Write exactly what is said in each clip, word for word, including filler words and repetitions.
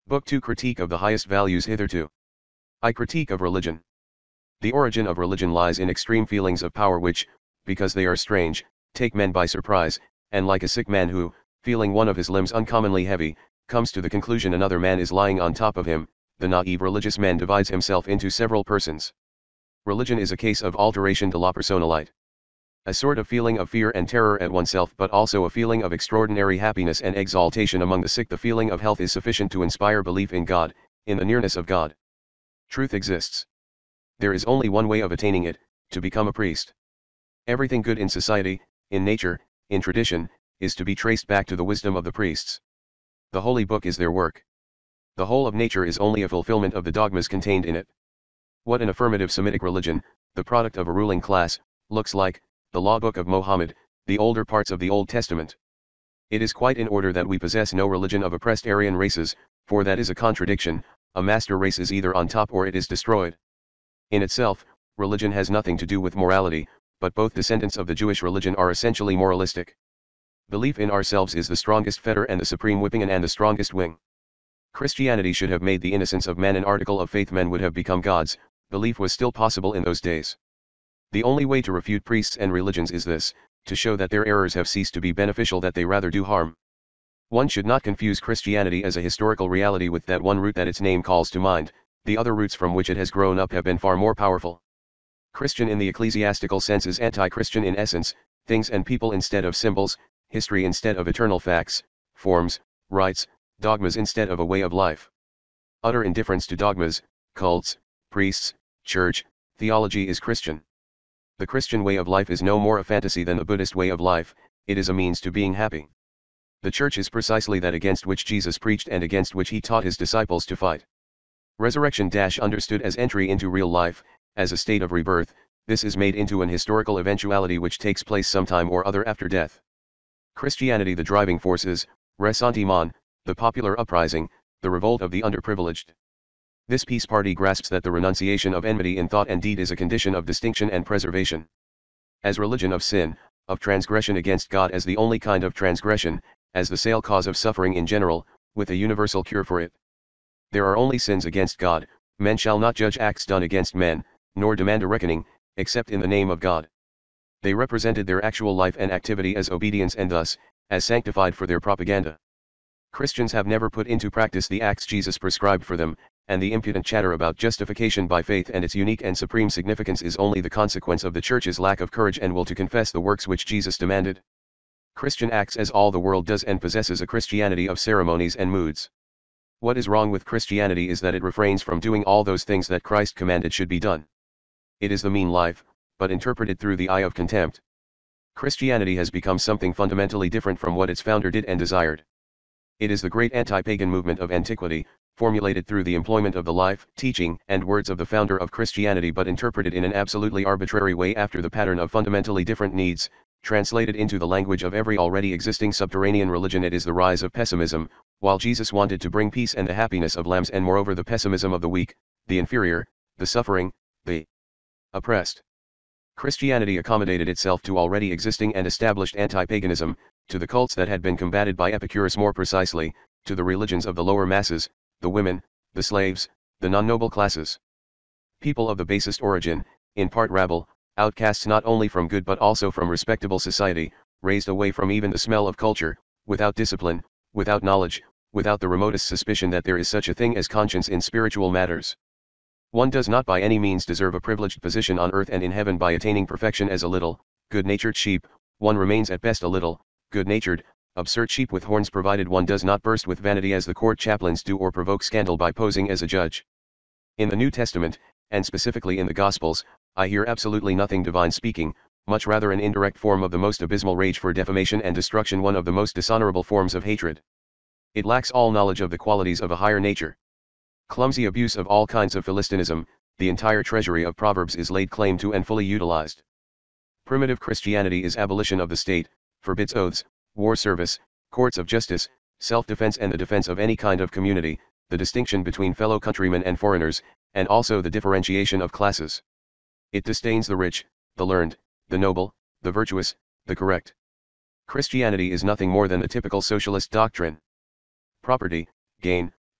Book two Critique of the Highest Values Hitherto. I critique of religion. The origin of religion lies in extreme feelings of power which, because they are strange, take men by surprise, and like a sick man who, feeling one of his limbs uncommonly heavy, comes to the conclusion another man is lying on top of him, the naive religious man divides himself into several persons. Religion is a case of alteration de la personalite. A sort of feeling of fear and terror at oneself, but also a feeling of extraordinary happiness and exaltation among the sick. The feeling of health is sufficient to inspire belief in God, in the nearness of God. Truth exists. There is only one way of attaining it, to become a priest. Everything good in society, in nature, in tradition, is to be traced back to the wisdom of the priests. The Holy Book is their work. The whole of nature is only a fulfillment of the dogmas contained in it. What an affirmative Semitic religion, the product of a ruling class, looks like, the law book of Mohammed, the older parts of the Old Testament. It is quite in order that we possess no religion of oppressed Aryan races, for that is a contradiction. A master race is either on top or it is destroyed. In itself, religion has nothing to do with morality, but both descendants of the Jewish religion are essentially moralistic. Belief in ourselves is the strongest fetter and the supreme whipping and the strongest wing. Christianity should have made the innocence of man an article of faith. Men would have become gods. Belief was still possible in those days. The only way to refute priests and religions is this, to show that their errors have ceased to be beneficial, that they rather do harm. One should not confuse Christianity as a historical reality with that one root that its name calls to mind. The other roots from which it has grown up have been far more powerful. Christian in the ecclesiastical sense is anti-Christian in essence, things and people instead of symbols, history instead of eternal facts, forms, rites, dogmas instead of a way of life. Utter indifference to dogmas, cults, priests, church, theology is Christian. The Christian way of life is no more a fantasy than the Buddhist way of life, it is a means to being happy. The church is precisely that against which Jesus preached and against which he taught his disciples to fight. Resurrection dash understood as entry into real life, as a state of rebirth, this is made into an historical eventuality which takes place sometime or other after death. Christianity the driving forces, ressentiment, the popular uprising, the revolt of the underprivileged. This peace party grasps that the renunciation of enmity in thought and deed is a condition of distinction and preservation. As religion of sin, of transgression against God as the only kind of transgression, as the sole cause of suffering in general, with a universal cure for it. There are only sins against God. Men shall not judge acts done against men, nor demand a reckoning, except in the name of God. They represented their actual life and activity as obedience and thus, as sanctified for their propaganda. Christians have never put into practice the acts Jesus prescribed for them, and the impudent chatter about justification by faith and its unique and supreme significance is only the consequence of the Church's lack of courage and will to confess the works which Jesus demanded. Christian acts as all the world does and possesses a Christianity of ceremonies and moods. What is wrong with Christianity is that it refrains from doing all those things that Christ commanded should be done. It is the mean life, but interpreted through the eye of contempt. Christianity has become something fundamentally different from what its founder did and desired. It is the great anti-pagan movement of antiquity, formulated through the employment of the life, teaching, and words of the founder of Christianity but interpreted in an absolutely arbitrary way after the pattern of fundamentally different needs, translated into the language of every already existing subterranean religion. It is the rise of pessimism, while Jesus wanted to bring peace and the happiness of lambs, and moreover the pessimism of the weak, the inferior, the suffering, the oppressed. Christianity accommodated itself to already existing and established anti-paganism, to the cults that had been combated by Epicurus, more precisely, to the religions of the lower masses, the women, the slaves, the non-noble classes. People of the basest origin, in part rabble, outcasts not only from good but also from respectable society, raised away from even the smell of culture, without discipline, without knowledge, without the remotest suspicion that there is such a thing as conscience in spiritual matters. One does not by any means deserve a privileged position on earth and in heaven by attaining perfection as a little, good-natured sheep. One remains at best a little, good-natured, absurd sheep with horns, provided one does not burst with vanity as the court chaplains do or provoke scandal by posing as a judge. In the New Testament, and specifically in the Gospels, I hear absolutely nothing divine speaking, much rather an indirect form of the most abysmal rage for defamation and destruction, one of the most dishonorable forms of hatred. It lacks all knowledge of the qualities of a higher nature. Clumsy abuse of all kinds of Philistinism, the entire treasury of Proverbs is laid claim to and fully utilized. Primitive Christianity is abolition of the state, forbids oaths, war service, courts of justice, self-defense and the defense of any kind of community, the distinction between fellow countrymen and foreigners, and also the differentiation of classes. It disdains the rich, the learned, the noble, the virtuous, the correct. Christianity is nothing more than the typical socialist doctrine. Property, gain,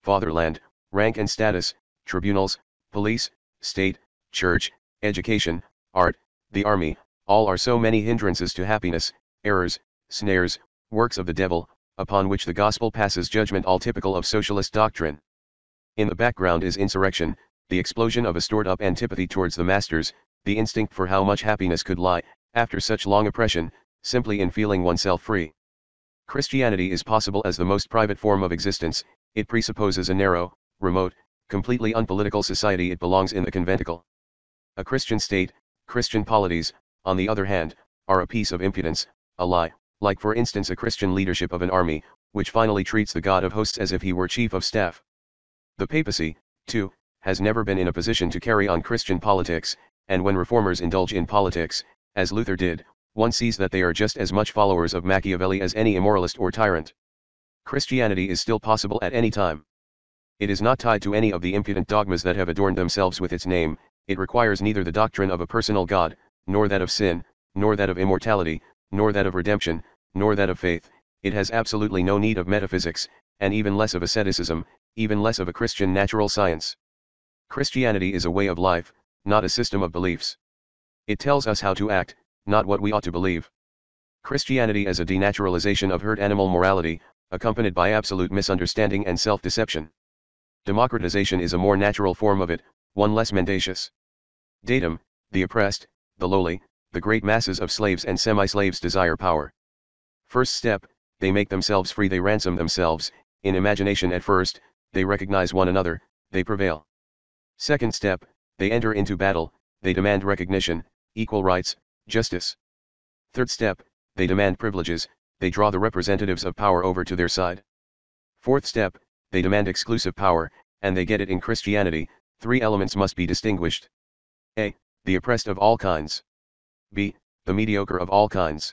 fatherland, rank and status, tribunals, police, state, church, education, art, the army, all are so many hindrances to happiness, errors, snares, works of the devil, upon which the gospel passes judgment, all typical of socialist doctrine. In the background is insurrection, the explosion of a stored-up antipathy towards the masters, the instinct for how much happiness could lie, after such long oppression, simply in feeling oneself free. Christianity is possible as the most private form of existence. It presupposes a narrow, remote, completely unpolitical society. It belongs in the conventicle. A Christian state, Christian polities, on the other hand, are a piece of impudence, a lie, like for instance a Christian leadership of an army, which finally treats the God of hosts as if he were chief of staff. The papacy, too, has never been in a position to carry on Christian politics, and when reformers indulge in politics, as Luther did, one sees that they are just as much followers of Machiavelli as any immoralist or tyrant. Christianity is still possible at any time. It is not tied to any of the impudent dogmas that have adorned themselves with its name. It requires neither the doctrine of a personal God, nor that of sin, nor that of immortality, nor that of redemption, nor that of faith. It has absolutely no need of metaphysics, and even less of asceticism, even less of a Christian natural science. Christianity is a way of life, not a system of beliefs. It tells us how to act, not what we ought to believe. Christianity as a denaturalization of herd animal morality, accompanied by absolute misunderstanding and self-deception. Democratization is a more natural form of it, one less mendacious. Datum, the oppressed, the lowly, the great masses of slaves and semi-slaves desire power. First step, they make themselves free, they ransom themselves, in imagination at first, they recognize one another, they prevail. Second step, they enter into battle, they demand recognition, equal rights, justice. Third step, they demand privileges, they draw the representatives of power over to their side. Fourth step, they demand exclusive power, and they get it in Christianity. Three elements must be distinguished. A. The oppressed of all kinds. B. The mediocre of all kinds.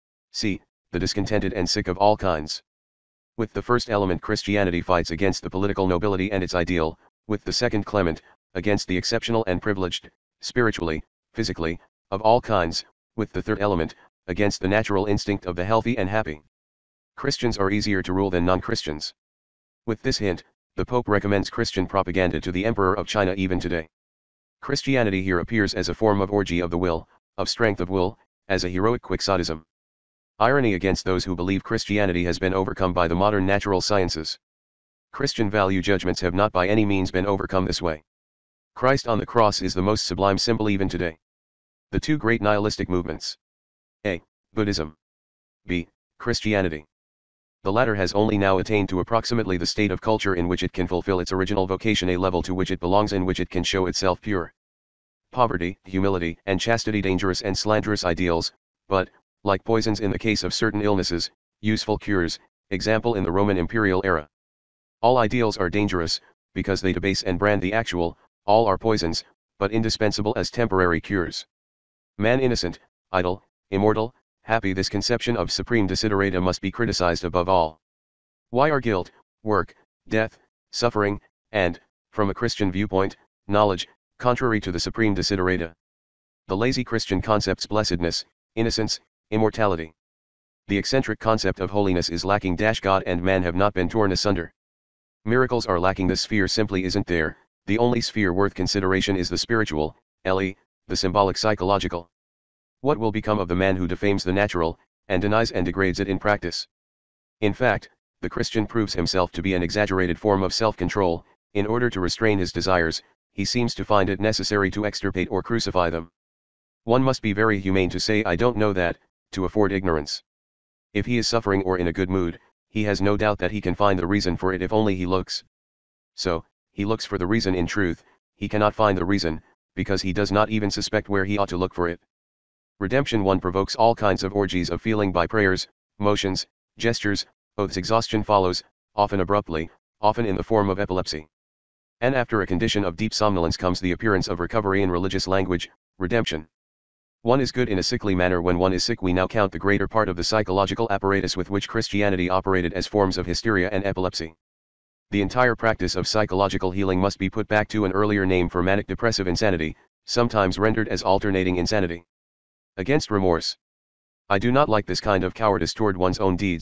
C. The discontented and sick of all kinds. With the first element Christianity fights against the political nobility and its ideal, with the second Clement, against the exceptional and privileged, spiritually, physically, of all kinds, with the third element, against the natural instinct of the healthy and happy. Christians are easier to rule than non-Christians. With this hint, the Pope recommends Christian propaganda to the Emperor of China even today. Christianity here appears as a form of orgy of the will, of strength of will, as a heroic quixotism. Irony against those who believe Christianity has been overcome by the modern natural sciences. Christian value judgments have not by any means been overcome this way. Christ on the cross is the most sublime symbol even today. The two great nihilistic movements. A. Buddhism. B. Christianity. The latter has only now attained to approximately the state of culture in which it can fulfill its original vocation, a level to which it belongs, in which it can show itself pure. Poverty, humility, and chastity dangerous and slanderous ideals, but, like poisons in the case of certain illnesses, useful cures, example in the Roman imperial era. All ideals are dangerous, because they debase and brand the actual. All are poisons, but indispensable as temporary cures. Man innocent, idle, immortal, happy, this conception of supreme desiderata must be criticized above all. Why are guilt, work, death, suffering, and, from a Christian viewpoint, knowledge, contrary to the supreme desiderata? The lazy Christian concepts blessedness, innocence, immortality. The eccentric concept of holiness is lacking. God and man have not been torn asunder. Miracles are lacking. The sphere simply isn't there. The only sphere worth consideration is the spiritual, le, the symbolic psychological. What will become of the man who defames the natural, and denies and degrades it in practice? In fact, the Christian proves himself to be an exaggerated form of self-control. In order to restrain his desires, he seems to find it necessary to extirpate or crucify them. One must be very humane to say I don't know that, to afford ignorance. If he is suffering or in a good mood, he has no doubt that he can find the reason for it if only he looks. So, he looks for the reason. In truth, he cannot find the reason, because he does not even suspect where he ought to look for it. Redemption one provokes all kinds of orgies of feeling by prayers, motions, gestures, oaths. Exhaustion follows, often abruptly, often in the form of epilepsy. And after a condition of deep somnolence comes the appearance of recovery in religious language, redemption. One is good in a sickly manner when one is sick. We now count the greater part of the psychological apparatus with which Christianity operated as forms of hysteria and epilepsy. The entire practice of psychological healing must be put back to an earlier name for manic depressive insanity, sometimes rendered as alternating insanity. Against remorse. I do not like this kind of cowardice toward one's own deeds,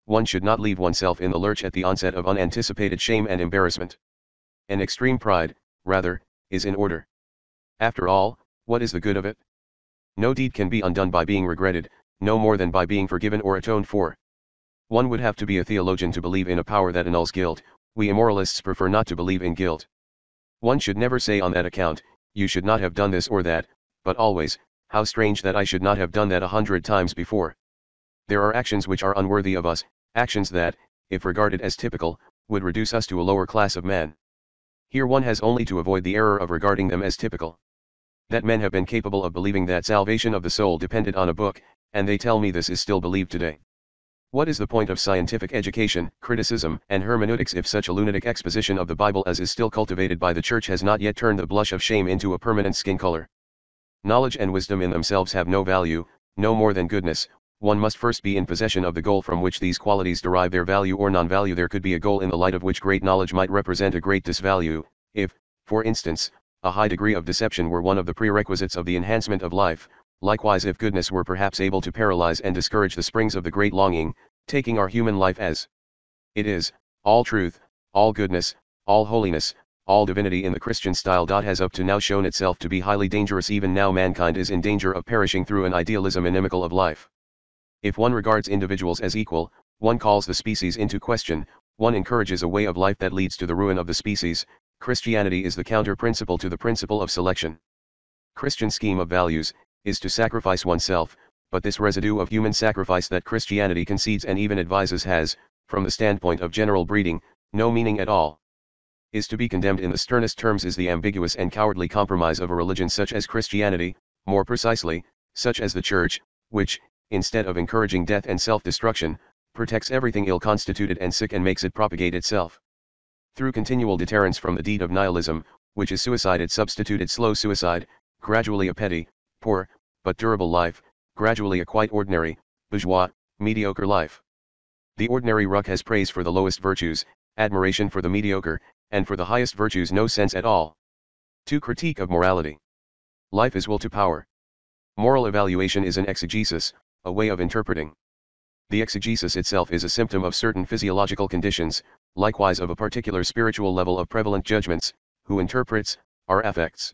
one should not leave oneself in the lurch at the onset of unanticipated shame and embarrassment. An extreme pride, rather, is in order. After all, what is the good of it? No deed can be undone by being regretted, no more than by being forgiven or atoned for. One would have to be a theologian to believe in a power that annuls guilt. We immoralists prefer not to believe in guilt. One should never say on that account, you should not have done this or that, but always, how strange that I should not have done that a hundred times before. There are actions which are unworthy of us, actions that, if regarded as typical, would reduce us to a lower class of man. Here one has only to avoid the error of regarding them as typical. That men have been capable of believing that salvation of the soul depended on a book, and they tell me this is still believed today. What is the point of scientific education, criticism, and hermeneutics if such a lunatic exposition of the Bible as is still cultivated by the Church has not yet turned the blush of shame into a permanent skin color? Knowledge and wisdom in themselves have no value, no more than goodness. One must first be in possession of the goal from which these qualities derive their value or non-value. There could be a goal in the light of which great knowledge might represent a great disvalue, if, for instance, a high degree of deception were one of the prerequisites of the enhancement of life. Likewise, if goodness were perhaps able to paralyze and discourage the springs of the great longing, taking our human life as it is, all truth, all goodness, all holiness, all divinity in the Christian style has up to now shown itself to be highly dangerous. Even now mankind is in danger of perishing through an idealism inimical of life. If one regards individuals as equal, one calls the species into question, one encourages a way of life that leads to the ruin of the species. Christianity is the counter-principle to the principle of selection. Christian scheme of values is to sacrifice oneself, but this residue of human sacrifice that Christianity concedes and even advises has, from the standpoint of general breeding, no meaning at all. Is to be condemned in the sternest terms is the ambiguous and cowardly compromise of a religion such as Christianity, more precisely, such as the Church, which, instead of encouraging death and self-destruction, protects everything ill-constituted and sick and makes it propagate itself. Through continual deterrence from the deed of nihilism, which is suicide, it substituted slow suicide, gradually a petty, poor, but durable life, gradually a quite ordinary, bourgeois, mediocre life. The ordinary ruck has praise for the lowest virtues, admiration for the mediocre, and for the highest virtues no sense at all. To critique of morality. Life is will to power. Moral evaluation is an exegesis, a way of interpreting. The exegesis itself is a symptom of certain physiological conditions, likewise of a particular spiritual level of prevalent judgments. Who interprets, are affects.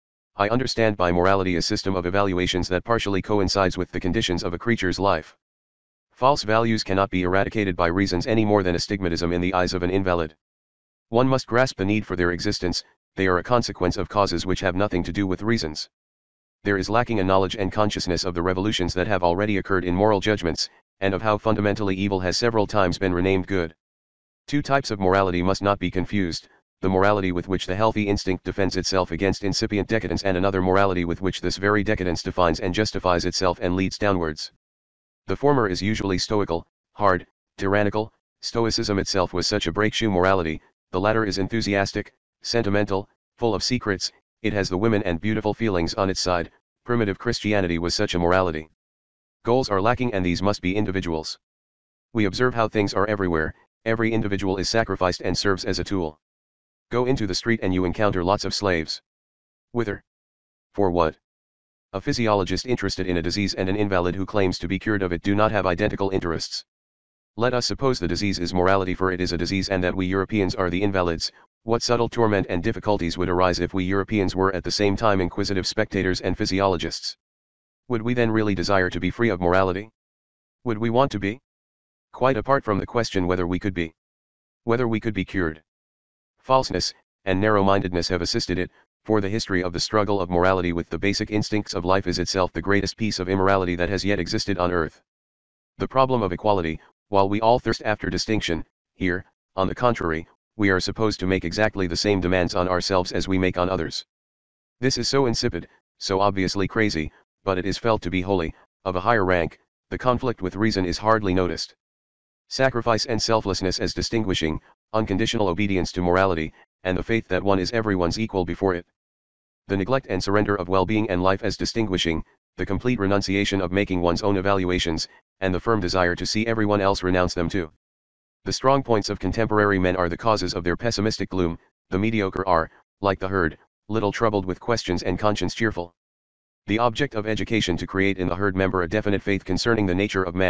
I understand by morality a system of evaluations that partially coincides with the conditions of a creature's life. False values cannot be eradicated by reasons any more than astigmatism in the eyes of an invalid. One must grasp the need for their existence. They are a consequence of causes which have nothing to do with reasons. There is lacking a knowledge and consciousness of the revolutions that have already occurred in moral judgments, and of how fundamentally evil has several times been renamed good. Two types of morality must not be confused: the morality with which the healthy instinct defends itself against incipient decadence, and another morality with which this very decadence defines and justifies itself and leads downwards. The former is usually stoical, hard, tyrannical. Stoicism itself was such a break-shoe morality. The latter is enthusiastic, sentimental, full of secrets. It has the women and beautiful feelings on its side. Primitive Christianity was such a morality. Goals are lacking, and these must be individuals. We observe how things are everywhere. Every individual is sacrificed and serves as a tool. Go into the street and you encounter lots of slaves. Whither? For what? A physiologist interested in a disease and an invalid who claims to be cured of it do not have identical interests. Let us suppose the disease is morality, for it is a disease, and that we Europeans are the invalids. What subtle torment and difficulties would arise if we Europeans were at the same time inquisitive spectators and physiologists? Would we then really desire to be free of morality? Would we want to be? Quite apart from the question whether we could be. Whether we could be cured. Falseness and narrow-mindedness have assisted it, for the history of the struggle of morality with the basic instincts of life is itself the greatest piece of immorality that has yet existed on earth. The problem of equality, while we all thirst after distinction, here, on the contrary, we are supposed to make exactly the same demands on ourselves as we make on others. This is so insipid, so obviously crazy, but it is felt to be holy, of a higher rank. The conflict with reason is hardly noticed. Sacrifice and selflessness as distinguishing, unconditional obedience to morality, and the faith that one is everyone's equal before it. The neglect and surrender of well-being and life as distinguishing, the complete renunciation of making one's own evaluations, and the firm desire to see everyone else renounce them too. The strong points of contemporary men are the causes of their pessimistic gloom. The mediocre are, like the herd, little troubled with questions and conscience cheerful. The object of education to create in the herd member a definite faith concerning the nature of man,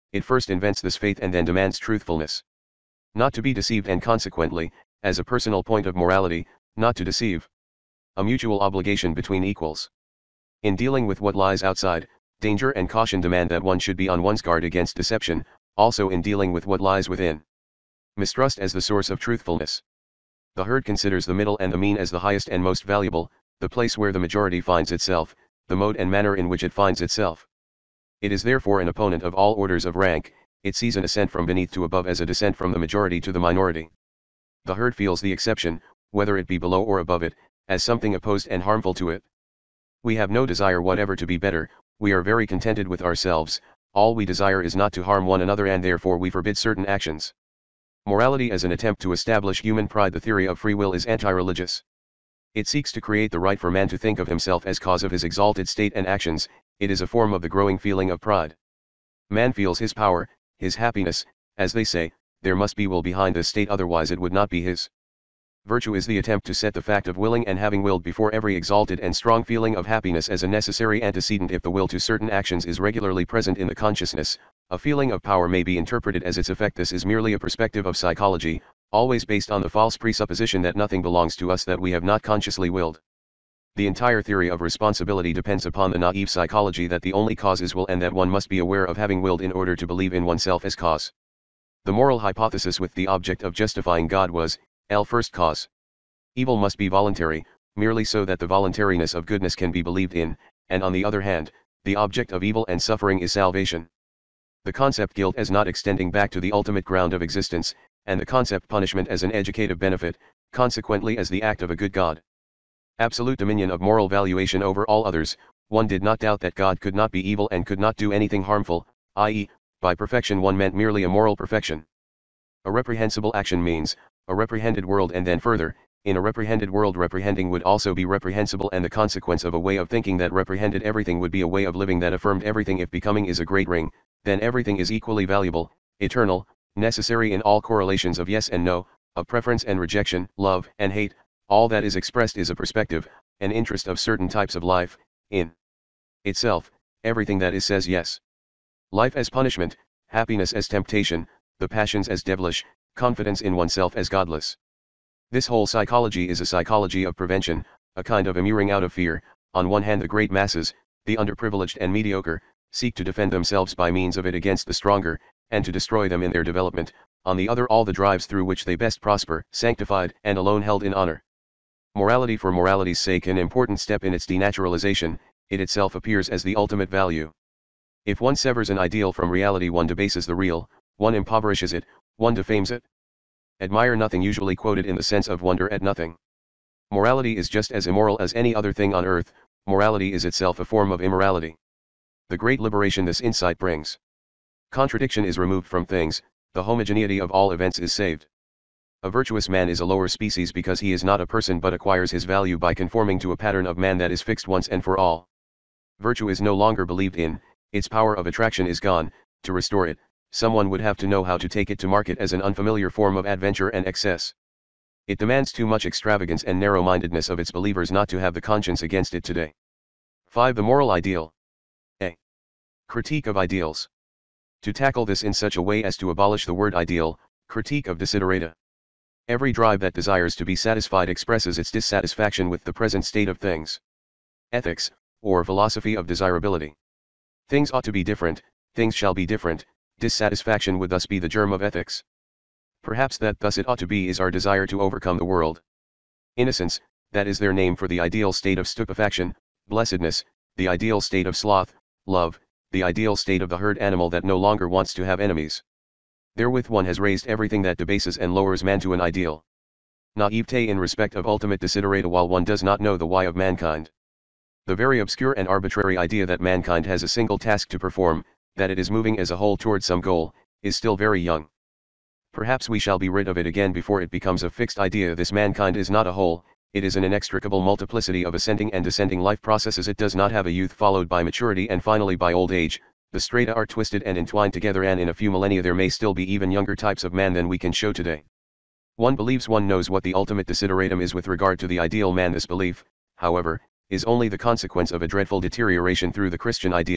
It first invents this faith and then demands truthfulness. Not to be deceived and consequently, as a personal point of morality, not to deceive. A mutual obligation between equals. In dealing with what lies outside, danger and caution demand that one should be on one's guard against deception, also in dealing with what lies within. Mistrust as the source of truthfulness. The herd considers the middle and the mean as the highest and most valuable, the place where the majority finds itself, the mode and manner in which it finds itself. It is therefore an opponent of all orders of rank. It sees an ascent from beneath to above as a descent from the majority to the minority. The herd feels the exception, whether it be below or above it, as something opposed and harmful to it. We have no desire whatever to be better, we are very contented with ourselves, all we desire is not to harm one another, and therefore we forbid certain actions. Morality as an attempt to establish human pride. The theory of free will is anti-religious. It seeks to create the right for man to think of himself as cause of his exalted state and actions. It is a form of the growing feeling of pride. Man feels his power, his happiness, as they say, there must be will behind this state, otherwise it would not be his. Virtue is the attempt to set the fact of willing and having willed before every exalted and strong feeling of happiness as a necessary antecedent. If the will to certain actions is regularly present in the consciousness, a feeling of power may be interpreted as its effect. This is merely a perspective of psychology, always based on the false presupposition that nothing belongs to us that we have not consciously willed. The entire theory of responsibility depends upon the naive psychology that the only cause is will and that one must be aware of having willed in order to believe in oneself as cause. The moral hypothesis with the object of justifying God was, L first cause. Evil must be voluntary, merely so that the voluntariness of goodness can be believed in, and on the other hand, the object of evil and suffering is salvation. The concept guilt as not extending back to the ultimate ground of existence, and the concept punishment as an educative benefit, consequently as the act of a good God. Absolute dominion of moral valuation over all others. One did not doubt that God could not be evil and could not do anything harmful, that is, by perfection one meant merely a moral perfection. A reprehensible action means, a reprehended world, and then further, in a reprehended world reprehending would also be reprehensible, and the consequence of a way of thinking that reprehended everything would be a way of living that affirmed everything. If becoming is a great ring, then everything is equally valuable, eternal, necessary in all correlations of yes and no, of preference and rejection, love and hate. All that is expressed is a perspective, an interest of certain types of life, in itself, everything that is says yes. Life as punishment, happiness as temptation, the passions as devilish, confidence in oneself as godless. This whole psychology is a psychology of prevention, a kind of immuring out of fear. On one hand the great masses, the underprivileged and mediocre, seek to defend themselves by means of it against the stronger, and to destroy them in their development. On the other all the drives through which they best prosper, sanctified and alone held in honor. Morality for morality's sake, an important step in its denaturalization, it itself appears as the ultimate value. If one severs an ideal from reality, one debases the real, one impoverishes it, one defames it. Admire nothing usually quoted in the sense of wonder at nothing. Morality is just as immoral as any other thing on earth. Morality is itself a form of immorality. The great liberation this insight brings. Contradiction is removed from things, the homogeneity of all events is saved. A virtuous man is a lower species because he is not a person but acquires his value by conforming to a pattern of man that is fixed once and for all. Virtue is no longer believed in, its power of attraction is gone. To restore it, someone would have to know how to take it to market as an unfamiliar form of adventure and excess. It demands too much extravagance and narrow-mindedness of its believers not to have the conscience against it today. five. The moral ideal. A. Critique of ideals. To tackle this in such a way as to abolish the word ideal, critique of desiderata. Every drive that desires to be satisfied expresses its dissatisfaction with the present state of things. Ethics, or philosophy of desirability. Things ought to be different, things shall be different, dissatisfaction would thus be the germ of ethics. Perhaps that thus it ought to be is our desire to overcome the world. Innocence, that is their name for the ideal state of stupefaction. Blessedness, the ideal state of sloth. Love, the ideal state of the herd animal that no longer wants to have enemies. Therewith one has raised everything that debases and lowers man to an ideal. Naivete in respect of ultimate desiderata while one does not know the why of mankind. The very obscure and arbitrary idea that mankind has a single task to perform, that it is moving as a whole toward some goal, is still very young. Perhaps we shall be rid of it again before it becomes a fixed idea. This mankind is not a whole, it is an inextricable multiplicity of ascending and descending life processes. It does not have a youth followed by maturity and finally by old age. The strata are twisted and entwined together, and in a few millennia there may still be even younger types of man than we can show today. One believes one knows what the ultimate desideratum is with regard to the ideal man. This belief, however, is only the consequence of a dreadful deterioration through the Christian ideal,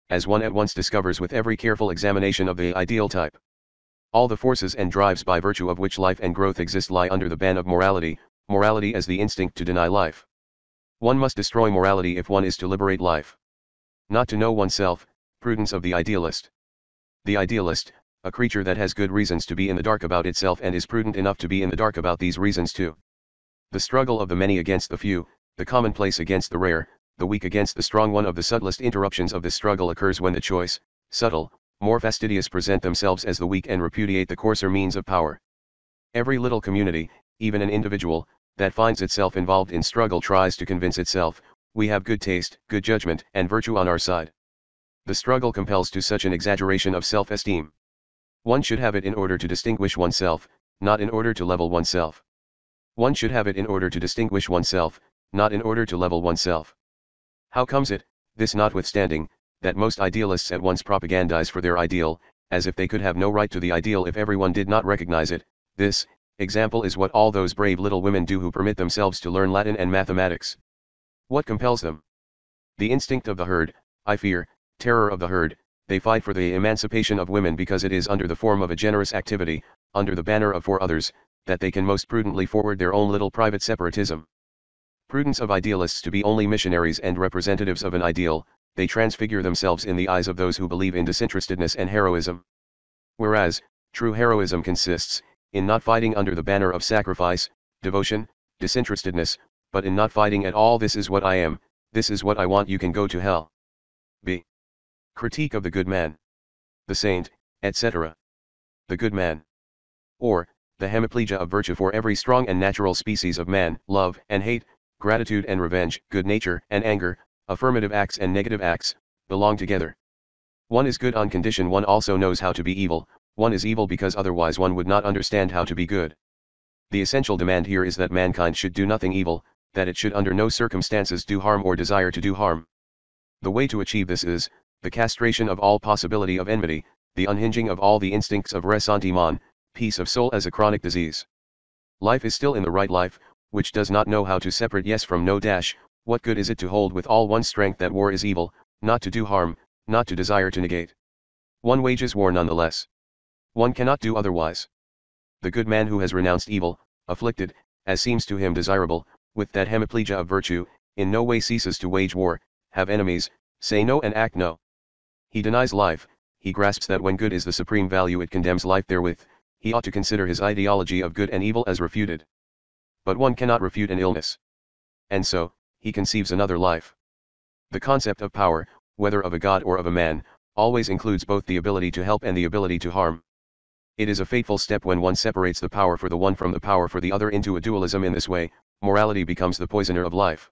as one at once discovers with every careful examination of the ideal type. All the forces and drives by virtue of which life and growth exist lie under the ban of morality, morality as the instinct to deny life. One must destroy morality if one is to liberate life. Not to know oneself, prudence of the idealist. The idealist, a creature that has good reasons to be in the dark about itself and is prudent enough to be in the dark about these reasons too. The struggle of the many against the few, the commonplace against the rare, the weak against the strong. One of the subtlest interruptions of this struggle occurs when the choice, subtle, more fastidious present themselves as the weak and repudiate the coarser means of power. Every little community, even an individual, that finds itself involved in struggle tries to convince itself, we have good taste, good judgment, and virtue on our side. The struggle compels to such an exaggeration of self-esteem. One should have it in order to distinguish oneself, not in order to level oneself. One should have it in order to distinguish oneself, not in order to level oneself. How comes it, this notwithstanding, that most idealists at once propagandize for their ideal, as if they could have no right to the ideal if everyone did not recognize it? This example is what all those brave little women do who permit themselves to learn Latin and mathematics. What compels them? The instinct of the herd, I fear, terror of the herd. They fight for the emancipation of women because it is under the form of a generous activity, under the banner of for others, that they can most prudently forward their own little private separatism. Prudence of idealists to be only missionaries and representatives of an ideal, they transfigure themselves in the eyes of those who believe in disinterestedness and heroism. Whereas, true heroism consists, in not fighting under the banner of sacrifice, devotion, disinterestedness, but in not fighting at all. This is what I am, this is what I want, you can go to hell. B. Critique of the good man. The saint, et cetera. The good man. Or, the hemiplegia of virtue. For every strong and natural species of man, love and hate, gratitude and revenge, good nature and anger, affirmative acts and negative acts, belong together. One is good on condition one also knows how to be evil, one is evil because otherwise one would not understand how to be good. The essential demand here is that mankind should do nothing evil, that it should under no circumstances do harm or desire to do harm. The way to achieve this is, the castration of all possibility of enmity, the unhinging of all the instincts of ressentiment, peace of soul as a chronic disease. Life is still in the right life, which does not know how to separate yes from no dash. What good is it to hold with all one's strength that war is evil, not to do harm, not to desire to negate? One wages war nonetheless. One cannot do otherwise. The good man who has renounced evil, afflicted, as seems to him desirable, with that hemiplegia of virtue, in no way ceases to wage war, have enemies, say no and act no. He denies life, he grasps that when good is the supreme value it condemns life therewith, he ought to consider his ideology of good and evil as refuted. But one cannot refute an illness. And so, he conceives another life. The concept of power, whether of a god or of a man, always includes both the ability to help and the ability to harm. It is a fateful step when one separates the power for the one from the power for the other into a dualism. In this way, morality becomes the poisoner of life.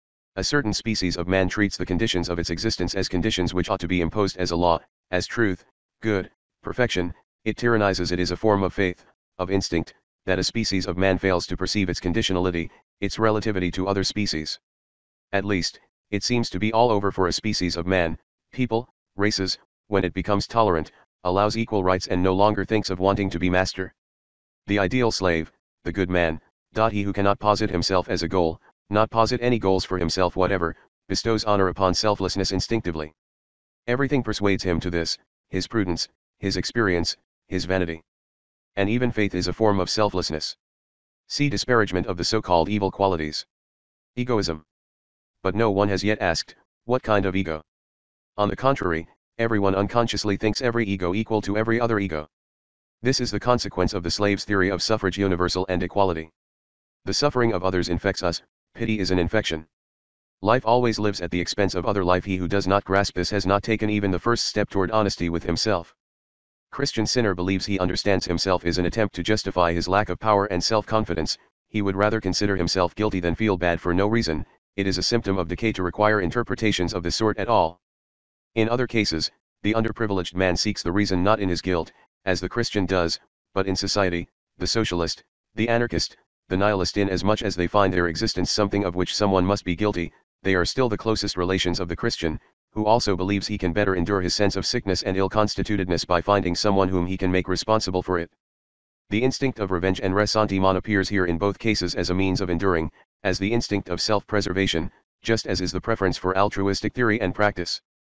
A certain species of man treats the conditions of its existence as conditions which ought to be imposed as a law, as truth, good, perfection. It tyrannizes. It is a form of faith, of instinct, that a species of man fails to perceive its conditionality, its relativity to other species. At least, it seems to be all over for a species of man, people, races, when it becomes tolerant, allows equal rights and no longer thinks of wanting to be master. The ideal slave, the good man, he who cannot posit himself as a goal, not posit any goals for himself whatever, bestows honor upon selflessness instinctively. Everything persuades him to this, his prudence, his experience, his vanity. And even faith is a form of selflessness. See disparagement of the so-called evil qualities. Egoism. But no one has yet asked, what kind of ego? On the contrary, everyone unconsciously thinks every ego equal to every other ego. This is the consequence of the slave's theory of suffrage universal and equality. The suffering of others infects us, pity is an infection. Life always lives at the expense of other life. He who does not grasp this has not taken even the first step toward honesty with himself. Christian sinner believes he understands himself is an attempt to justify his lack of power and self-confidence. He would rather consider himself guilty than feel bad for no reason. It is a symptom of decay to require interpretations of this sort at all. In other cases, the underprivileged man seeks the reason not in his guilt, as the Christian does, but in society, the socialist, the anarchist, the nihilist. In as much as they find their existence something of which someone must be guilty, they are still the closest relations of the Christian, who also believes he can better endure his sense of sickness and ill-constitutedness by finding someone whom he can make responsible for it. The instinct of revenge and ressentiment appears here in both cases as a means of enduring, as the instinct of self-preservation, just as is the preference for altruistic theory and practice.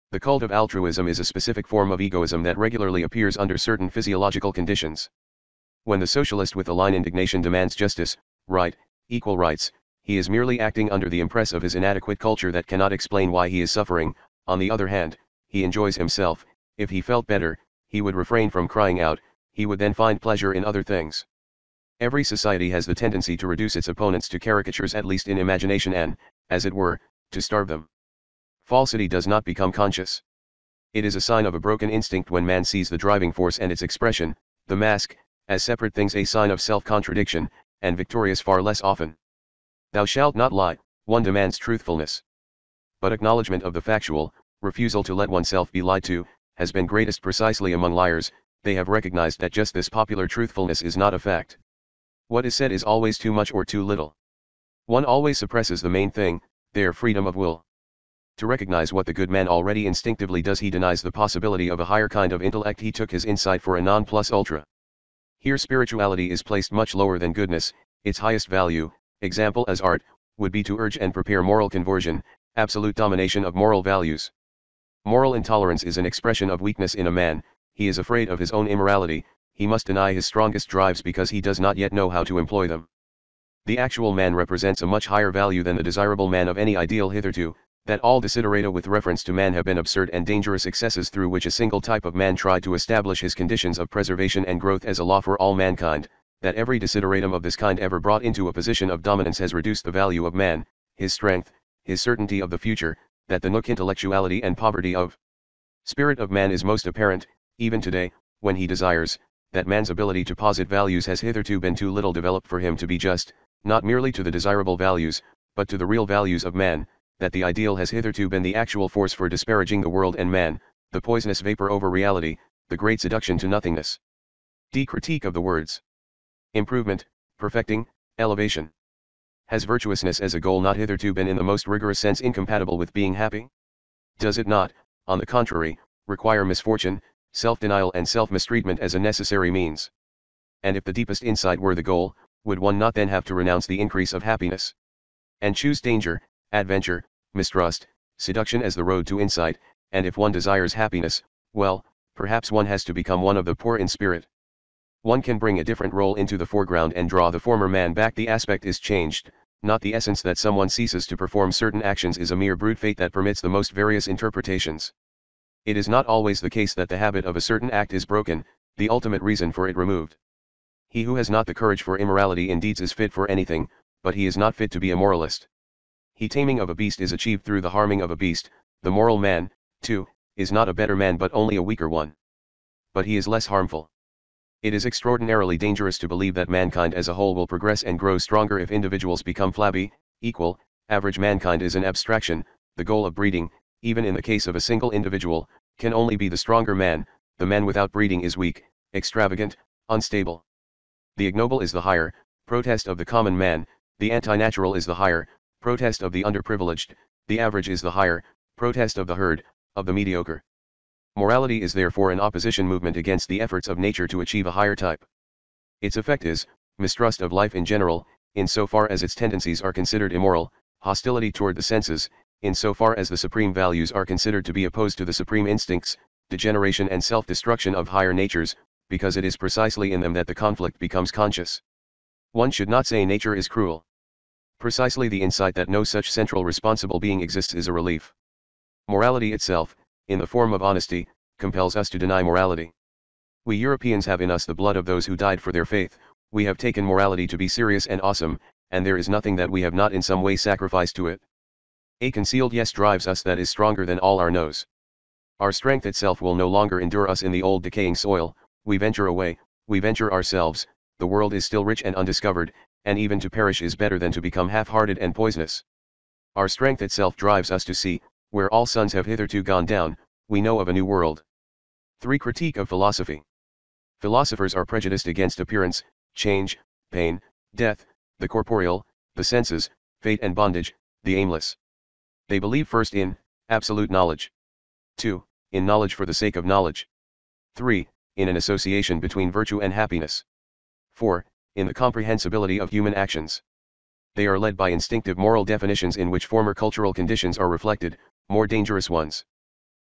The cult of altruism is a specific form of egoism that regularly appears under certain physiological conditions. When the socialist with the line indignation demands justice, right, equal rights, he is merely acting under the impress of his inadequate culture that cannot explain why he is suffering. On the other hand, he enjoys himself. If he felt better, he would refrain from crying out, he would then find pleasure in other things. Every society has the tendency to reduce its opponents to caricatures, at least in imagination, and, as it were, to starve them. Falsity does not become conscious. It is a sign of a broken instinct when man sees the driving force and its expression, the mask, as separate things, a sign of self-contradiction, and victorious far less often. Thou shalt not lie, one demands truthfulness. But acknowledgement of the factual, refusal to let oneself be lied to, has been greatest precisely among liars. They have recognized that just this popular truthfulness is not a fact. What is said is always too much or too little. One always suppresses the main thing, their freedom of will. To recognize what the good man already instinctively does, he denies the possibility of a higher kind of intellect. He took his insight for a non plus ultra. Here spirituality is placed much lower than goodness. Its highest value, example as art, would be to urge and prepare moral conversion, absolute domination of moral values. Moral intolerance is an expression of weakness in a man. He is afraid of his own immorality. He must deny his strongest drives because he does not yet know how to employ them. The actual man represents a much higher value than the desirable man of any ideal hitherto. That all desiderata with reference to man have been absurd and dangerous excesses through which a single type of man tried to establish his conditions of preservation and growth as a law for all mankind. That every desideratum of this kind ever brought into a position of dominance has reduced the value of man, his strength, his certainty of the future. That the nook intellectuality and poverty of spirit of man is most apparent, even today, when he desires. That man's ability to posit values has hitherto been too little developed for him to be just, not merely to the desirable values, but to the real values of man. That the ideal has hitherto been the actual force for disparaging the world and man, the poisonous vapor over reality, the great seduction to nothingness. D. Critique of the words. Improvement, perfecting, elevation. Has virtuousness as a goal not hitherto been in the most rigorous sense incompatible with being happy? Does it not, on the contrary, require misfortune, self-denial and self-mistreatment as a necessary means? And if the deepest insight were the goal, would one not then have to renounce the increase of happiness, and choose danger, adventure, mistrust, seduction as the road to insight? And if one desires happiness, well, perhaps one has to become one of the poor in spirit. One can bring a different role into the foreground and draw the former man back. The aspect is changed, not the essence. That someone ceases to perform certain actions is a mere brute fate that permits the most various interpretations. It is not always the case that the habit of a certain act is broken, the ultimate reason for it removed. He who has not the courage for immorality in deeds is fit for anything, but he is not fit to be a moralist. He taming of a beast is achieved through the harming of a beast. The moral man, too, is not a better man but only a weaker one. But he is less harmful. It is extraordinarily dangerous to believe that mankind as a whole will progress and grow stronger if individuals become flabby, equal, average. Mankind is an abstraction. The goal of breeding, even in the case of a single individual, can only be the stronger man. The man without breeding is weak, extravagant, unstable. The ignoble is the higher, protest of the common man. The anti-natural is the higher, protest of the underprivileged. The average is the higher, protest of the herd, of the mediocre. Morality is therefore an opposition movement against the efforts of nature to achieve a higher type. Its effect is mistrust of life in general, in so far as its tendencies are considered immoral, hostility toward the senses, in so far as the supreme values are considered to be opposed to the supreme instincts, degeneration and self-destruction of higher natures, because it is precisely in them that the conflict becomes conscious. One should not say nature is cruel. Precisely the insight that no such central responsible being exists is a relief. Morality itself, in the form of honesty, compels us to deny morality. We Europeans have in us the blood of those who died for their faith. We have taken morality to be serious and awesome, and there is nothing that we have not in some way sacrificed to it. A concealed yes drives us that is stronger than all our no's. Our strength itself will no longer endure us in the old decaying soil. We venture away, we venture ourselves. The world is still rich and undiscovered, and even to perish is better than to become half-hearted and poisonous. Our strength itself drives us to see, where all suns have hitherto gone down, we know of a new world. three. Critique of philosophy. Philosophers are prejudiced against appearance, change, pain, death, the corporeal, the senses, fate and bondage, the aimless. They believe first in absolute knowledge. two. In knowledge for the sake of knowledge. three. In an association between virtue and happiness. four. In the comprehensibility of human actions. They are led by instinctive moral definitions in which former cultural conditions are reflected, more dangerous ones.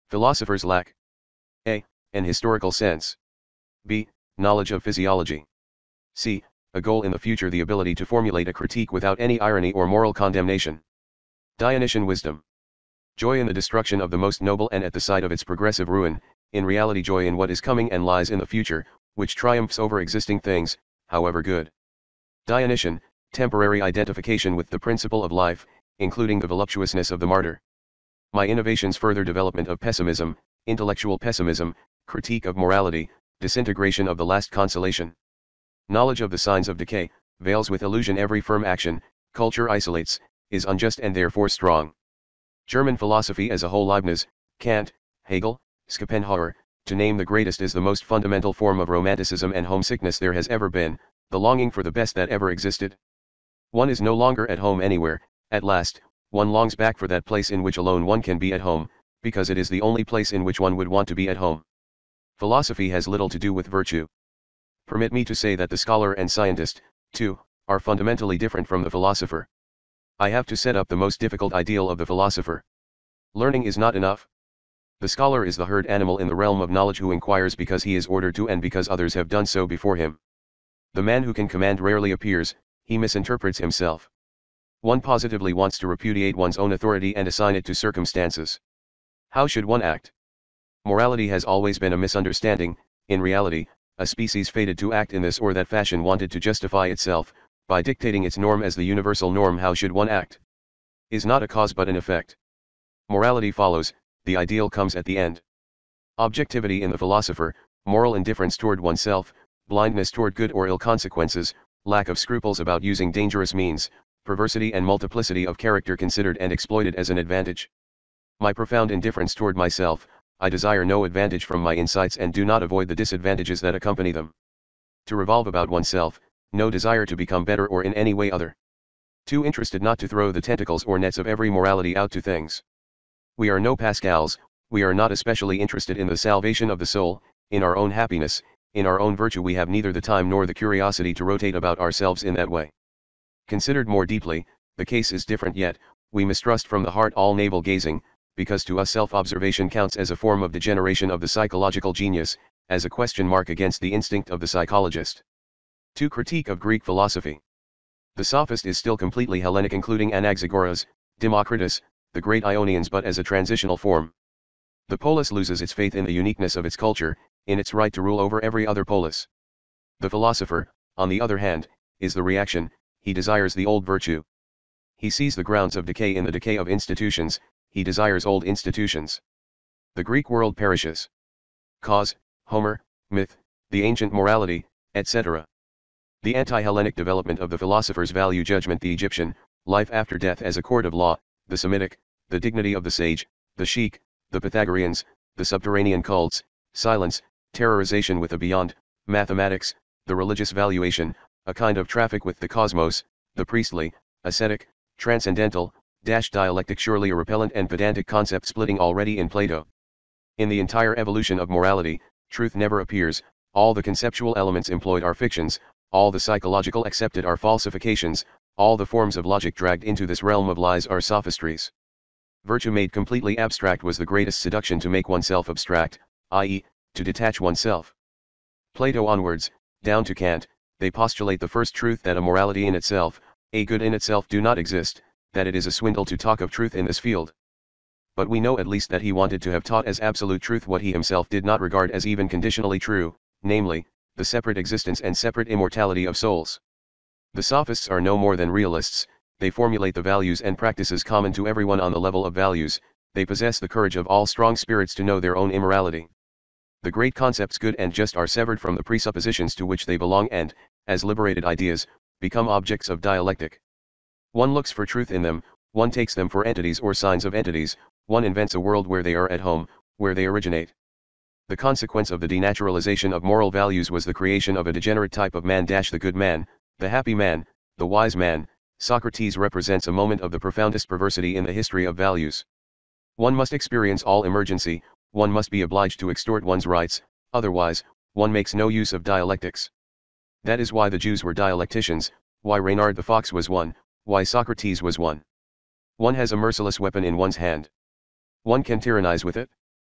Philosophers lack a. An historical sense. B. Knowledge of physiology. C. A goal in the future, the ability to formulate a critique without any irony or moral condemnation. Dionysian wisdom. Joy in the destruction of the most noble and at the sight of its progressive ruin, in reality joy in what is coming and lies in the future, which triumphs over existing things, however good. Dionysian, temporary identification with the principle of life, including the voluptuousness of the martyr. My innovations further development of pessimism, intellectual pessimism, critique of morality, disintegration of the last consolation. Knowledge of the signs of decay, veils with illusion every firm action, culture isolates, is unjust and therefore strong. German philosophy as a whole, Leibniz, Kant, Hegel, Schopenhauer, to name the greatest, is the most fundamental form of romanticism and homesickness there has ever been, the longing for the best that ever existed. One is no longer at home anywhere, at last, one longs back for that place in which alone one can be at home, because it is the only place in which one would want to be at home. Philosophy has little to do with virtue. Permit me to say that the scholar and scientist, too, are fundamentally different from the philosopher. I have to set up the most difficult ideal of the philosopher. Learning is not enough. The scholar is the herd animal in the realm of knowledge who inquires because he is ordered to and because others have done so before him. The man who can command rarely appears, he misinterprets himself. One positively wants to repudiate one's own authority and assign it to circumstances. How should one act? Morality has always been a misunderstanding. In reality, a species fated to act in this or that fashion wanted to justify itself, by dictating its norm as the universal norm. How should one act? Is not a cause but an effect. Morality follows, the ideal comes at the end. Objectivity in the philosopher, moral indifference toward oneself, blindness toward good or ill consequences, lack of scruples about using dangerous means, perversity and multiplicity of character considered and exploited as an advantage. My profound indifference toward myself, I desire no advantage from my insights and do not avoid the disadvantages that accompany them. To revolve about oneself, no desire to become better or in any way other. Too interested not to throw the tentacles or nets of every morality out to things. We are no Pascals, we are not especially interested in the salvation of the soul, in our own happiness, in our own virtue. We have neither the time nor the curiosity to rotate about ourselves in that way. Considered more deeply, the case is different, yet we mistrust from the heart all navel gazing, because to us self-observation counts as a form of degeneration of the psychological genius, as a question mark against the instinct of the psychologist. To critique of Greek philosophy. The sophist is still completely Hellenic, including Anaxagoras, Democritus, the great Ionians, but as a transitional form. The polis loses its faith in the uniqueness of its culture, in its right to rule over every other polis. The philosopher, on the other hand, is the reaction. He desires the old virtue. He sees the grounds of decay in the decay of institutions, he desires old institutions. The Greek world perishes. Cause, Homer, myth, the ancient morality, et cetera. The anti-Hellenic development of the philosophers value judgment, the Egyptian, life after death as a court of law, the Semitic, the dignity of the sage, the sheik, the Pythagoreans, the subterranean cults, silence, terrorization with the beyond, mathematics, the religious valuation, a kind of traffic with the cosmos, the priestly, ascetic, transcendental, dash dialectic, surely a repellent and pedantic concept splitting already in Plato. In the entire evolution of morality, truth never appears, all the conceptual elements employed are fictions, all the psychological accepted are falsifications, all the forms of logic dragged into this realm of lies are sophistries. Virtue made completely abstract was the greatest seduction, to make oneself abstract, that is, to detach oneself. Plato onwards, down to Kant, they postulate the first truth, that a morality in itself, a good in itself, do not exist, that it is a swindle to talk of truth in this field. But we know at least that he wanted to have taught as absolute truth what he himself did not regard as even conditionally true, namely, the separate existence and separate immortality of souls. The sophists are no more than realists, they formulate the values and practices common to everyone on the level of values, they possess the courage of all strong spirits to know their own immorality. The great concepts good and just are severed from the presuppositions to which they belong and, as liberated ideas, become objects of dialectic. One looks for truth in them, one takes them for entities or signs of entities, one invents a world where they are at home, where they originate. The consequence of the denaturalization of moral values was the creation of a degenerate type of man, the good man, the happy man, the wise man. Socrates represents a moment of the profoundest perversity in the history of values. One must experience all emergency, one must be obliged to extort one's rights, otherwise, one makes no use of dialectics. That is why the Jews were dialecticians, why Reynard the Fox was one, why Socrates was one. One has a merciless weapon in one's hand. One can tyrannize with it.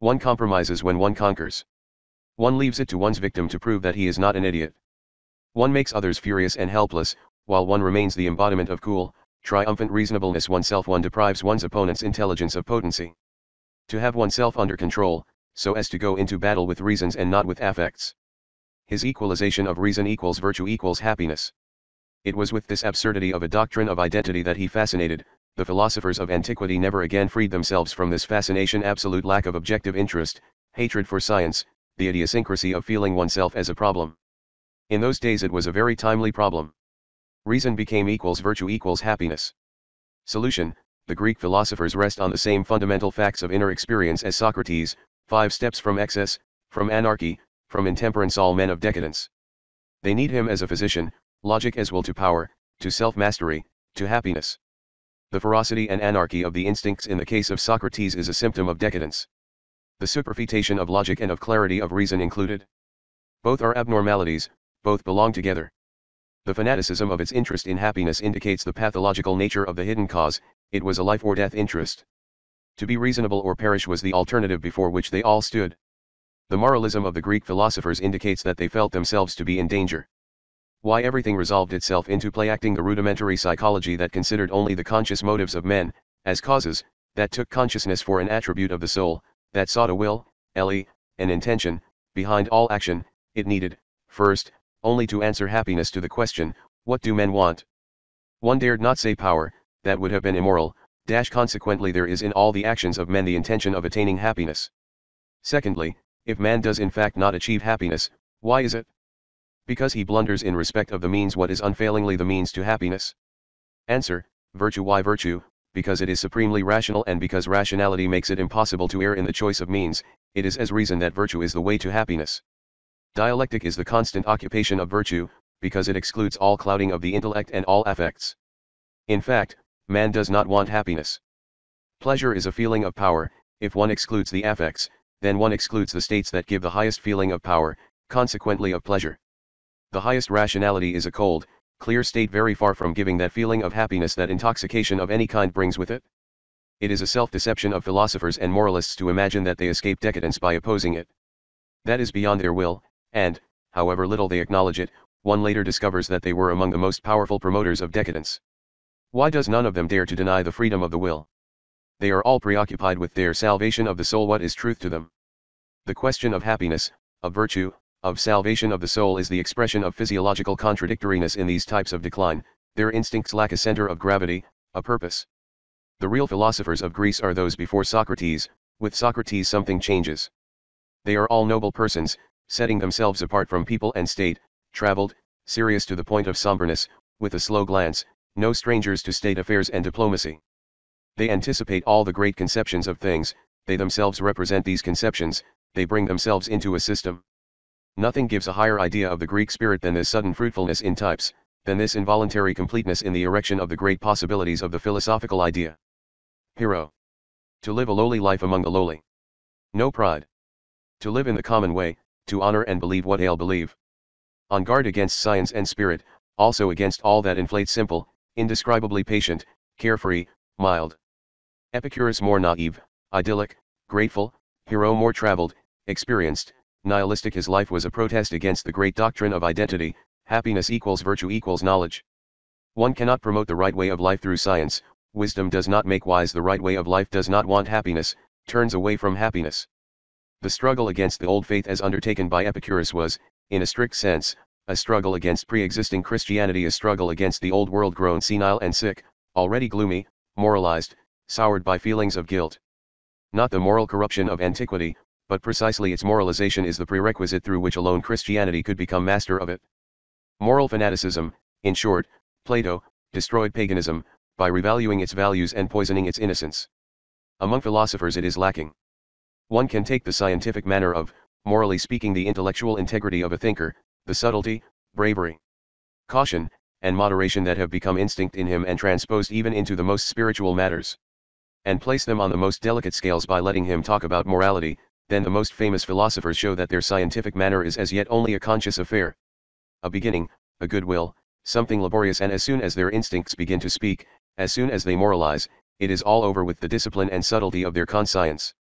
One compromises when one conquers. One leaves it to one's victim to prove that he is not an idiot. One makes others furious and helpless, while one remains the embodiment of cool, triumphant reasonableness oneself. One deprives one's opponent's intelligence of potency. To have oneself under control, so as to go into battle with reasons and not with affects. His equalization of reason equals virtue equals happiness. It was with this absurdity of a doctrine of identity that he fascinated. The philosophers of antiquity never again freed themselves from this fascination. Absolute lack of objective interest, hatred for science, the idiosyncrasy of feeling oneself as a problem. In those days it was a very timely problem. Reason became equals virtue equals happiness. Solution: the Greek philosophers rest on the same fundamental facts of inner experience as Socrates, five steps from excess, from anarchy, from intemperance, all men of decadence. They need him as a physician, logic as will to power, to self-mastery, to happiness. The ferocity and anarchy of the instincts in the case of Socrates is a symptom of decadence. The superfetation of logic and of clarity of reason included. Both are abnormalities, both belong together. The fanaticism of its interest in happiness indicates the pathological nature of the hidden cause. It was a life or death interest. To be reasonable or perish was the alternative before which they all stood. The moralism of the Greek philosophers indicates that they felt themselves to be in danger. Why everything resolved itself into play-acting, the rudimentary psychology that considered only the conscious motives of men, as causes, that took consciousness for an attribute of the soul, that sought a will, ele, an intention, behind all action. It needed, first, only to answer happiness to the question, what do men want? One dared not say power, that would have been immoral, dash consequently there is in all the actions of men the intention of attaining happiness. Secondly, if man does in fact not achieve happiness, why is it? Because he blunders in respect of the means. What is unfailingly the means to happiness? Answer: virtue. Why virtue? Because it is supremely rational, and because rationality makes it impossible to err in the choice of means. It is as reason that virtue is the way to happiness. Dialectic is the constant occupation of virtue, because it excludes all clouding of the intellect and all affects. In fact, man does not want happiness. Pleasure is a feeling of power. If one excludes the affects, then one excludes the states that give the highest feeling of power, consequently of pleasure. The highest rationality is a cold, clear state very far from giving that feeling of happiness that intoxication of any kind brings with it. It is a self-deception of philosophers and moralists to imagine that they escape decadence by opposing it. That is beyond their will, and, however little they acknowledge it, one later discovers that they were among the most powerful promoters of decadence. Why does none of them dare to deny the freedom of the will? They are all preoccupied with their salvation of the soul. What is truth to them? The question of happiness, of virtue, of salvation of the soul is the expression of physiological contradictoriness in these types of decline. Their instincts lack a center of gravity, a purpose. The real philosophers of Greece are those before Socrates. With Socrates something changes. They are all noble persons, setting themselves apart from people and state, traveled, serious to the point of somberness, with a slow glance, no strangers to state affairs and diplomacy. They anticipate all the great conceptions of things, they themselves represent these conceptions, they bring themselves into a system. Nothing gives a higher idea of the Greek spirit than this sudden fruitfulness in types, than this involuntary completeness in the erection of the great possibilities of the philosophical idea. Hero. To live a lowly life among the lowly. No pride. To live in the common way, to honor and believe what they'll believe. On guard against science and spirit, also against all that inflates. Simple, indescribably patient, carefree, mild. Epicurus more naive, idyllic, grateful, Hero more traveled, experienced, nihilistic. His life was a protest against the great doctrine of identity. Happiness equals virtue equals knowledge. One cannot promote the right way of life through science. Wisdom does not make wise. The right way of life does not want happiness, turns away from happiness. The struggle against the old faith as undertaken by Epicurus was, in a strict sense, a struggle against pre-existing Christianity, a struggle against the old world grown senile and sick, already gloomy, moralized, soured by feelings of guilt. Not the moral corruption of antiquity, but precisely its moralization is the prerequisite through which alone Christianity could become master of it. Moral fanaticism, in short, Plato, destroyed paganism, by revaluing its values and poisoning its innocence. Among philosophers it is lacking. One can take the scientific manner of, morally speaking, the intellectual integrity of a thinker, the subtlety, bravery, caution, and moderation that have become instinct in him and transposed even into the most spiritual matters, and place them on the most delicate scales by letting him talk about morality. Then the most famous philosophers show that their scientific manner is as yet only a conscious affair. A beginning, a good will, something laborious, and as soon as their instincts begin to speak, as soon as they moralize, it is all over with the discipline and subtlety of their conscience.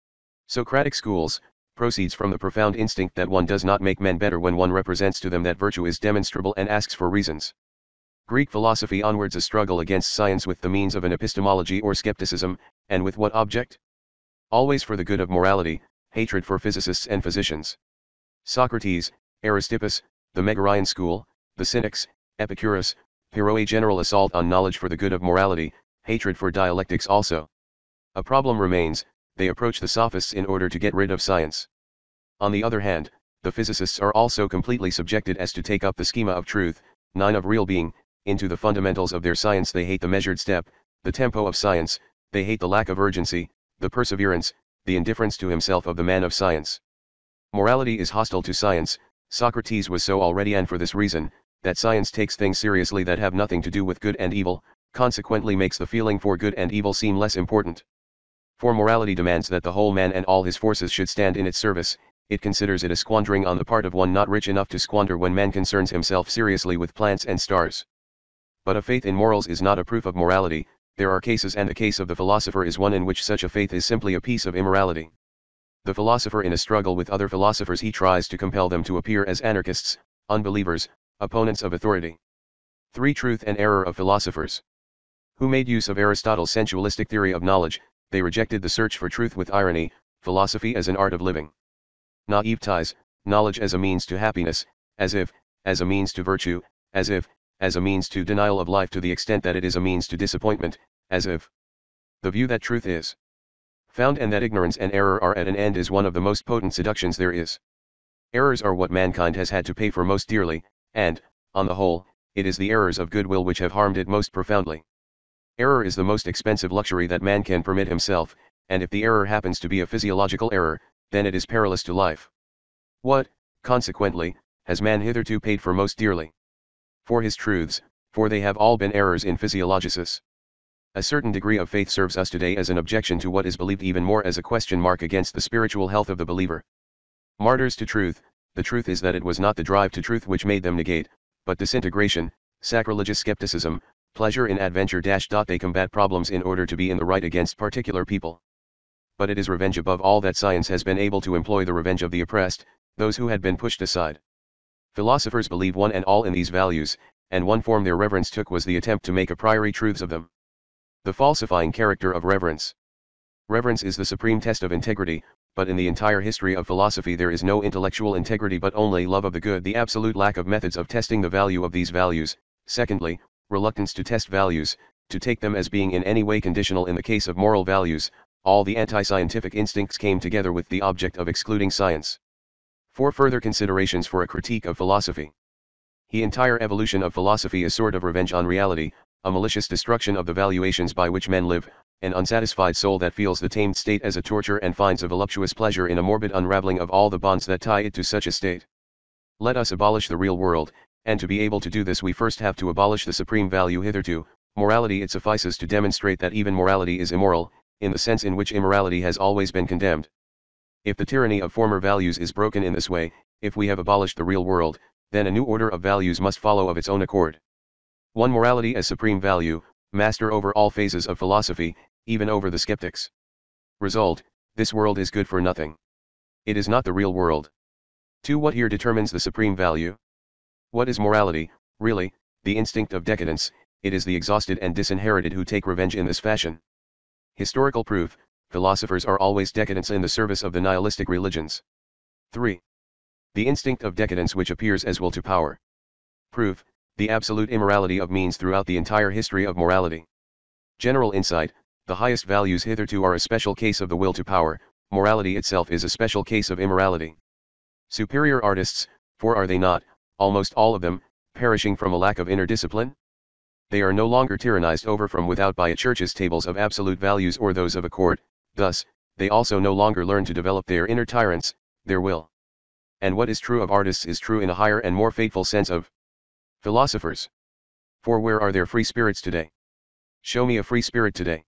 Socratic schools proceeds from the profound instinct that one does not make men better when one represents to them that virtue is demonstrable and asks for reasons. Greek philosophy onwards a struggle against science with the means of an epistemology or skepticism, and with what object? Always for the good of morality, hatred for physicists and physicians. Socrates, Aristippus, the Megarian school, the Cynics, Epicurus, Pyrrho, a general assault on knowledge for the good of morality, hatred for dialectics also. A problem remains, they approach the sophists in order to get rid of science. On the other hand, the physicists are also completely subjected as to take up the schema of truth, nine of real being, into the fundamentals of their science. They hate the measured step, the tempo of science, they hate the lack of urgency, the perseverance, the indifference to himself of the man of science. Morality is hostile to science, Socrates was so already, and for this reason, that science takes things seriously that have nothing to do with good and evil, consequently makes the feeling for good and evil seem less important. For morality demands that the whole man and all his forces should stand in its service, it considers it a squandering on the part of one not rich enough to squander when man concerns himself seriously with plants and stars. But a faith in morals is not a proof of morality. There are cases, and the case of the philosopher is one in which such a faith is simply a piece of immorality. The philosopher, in a struggle with other philosophers, he tries to compel them to appear as anarchists, unbelievers, opponents of authority. three. Truth and error of philosophers. Who made use of Aristotle's sensualistic theory of knowledge, they rejected the search for truth with irony, philosophy as an art of living. Naivetize, knowledge as a means to happiness, as if, as a means to virtue, as if, as a means to denial of life to the extent that it is a means to disappointment, as if. The view that truth is found and that ignorance and error are at an end is one of the most potent seductions there is. Errors are what mankind has had to pay for most dearly, and, on the whole, it is the errors of goodwill which have harmed it most profoundly. Error is the most expensive luxury that man can permit himself, and if the error happens to be a physiological error, then it is perilous to life. What, consequently, has man hitherto paid for most dearly? For his truths, for they have all been errors in physiologicis. A certain degree of faith serves us today as an objection to what is believed, even more as a question mark against the spiritual health of the believer. Martyrs to truth, the truth is that it was not the drive to truth which made them negate, but disintegration, sacrilegious skepticism, pleasure in adventure. They combat problems in order to be in the right against particular people. But it is revenge above all that science has been able to employ, the revenge of the oppressed, those who had been pushed aside. Philosophers believe one and all in these values, and one form their reverence took was the attempt to make a priori truths of them. The falsifying character of reverence. Reverence is the supreme test of integrity, but in the entire history of philosophy there is no intellectual integrity but only love of the good, the absolute lack of methods of testing the value of these values. Secondly, reluctance to test values, to take them as being in any way conditional. In the case of moral values, all the anti-scientific instincts came together with the object of excluding science. Four further considerations for a critique of philosophy. The entire evolution of philosophy is sort of revenge on reality, a malicious destruction of the valuations by which men live, an unsatisfied soul that feels the tamed state as a torture and finds a voluptuous pleasure in a morbid unraveling of all the bonds that tie it to such a state. Let us abolish the real world, and to be able to do this we first have to abolish the supreme value hitherto, morality. It suffices to demonstrate that even morality is immoral, in the sense in which immorality has always been condemned. If the tyranny of former values is broken in this way, if we have abolished the real world, then a new order of values must follow of its own accord. one. Morality as supreme value, master over all phases of philosophy, even over the skeptics. Result, this world is good for nothing. It is not the real world. two. What here determines the supreme value? What is morality, really? The instinct of decadence. It is the exhausted and disinherited who take revenge in this fashion. Historical proof, philosophers are always decadents in the service of the nihilistic religions. three. The instinct of decadence which appears as will to power. Proof, the absolute immorality of means throughout the entire history of morality. General insight, the highest values hitherto are a special case of the will to power, morality itself is a special case of immorality. Superior artists, for are they not, almost all of them, perishing from a lack of inner discipline? They are no longer tyrannized over from without by a church's tables of absolute values or those of a court, thus, they also no longer learn to develop their inner tyrants, their will. And what is true of artists is true in a higher and more fateful sense of philosophers. For where are their free spirits today? Show me a free spirit today.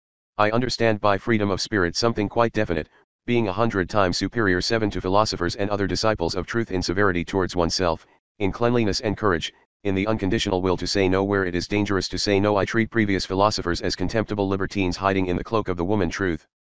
I understand by freedom of spirit something quite definite, being a hundred times superior seven to philosophers and other disciples of truth in severity towards oneself, in cleanliness and courage, in the unconditional will to say no where it is dangerous to say no. I treat previous philosophers as contemptible libertines hiding in the cloak of the woman truth.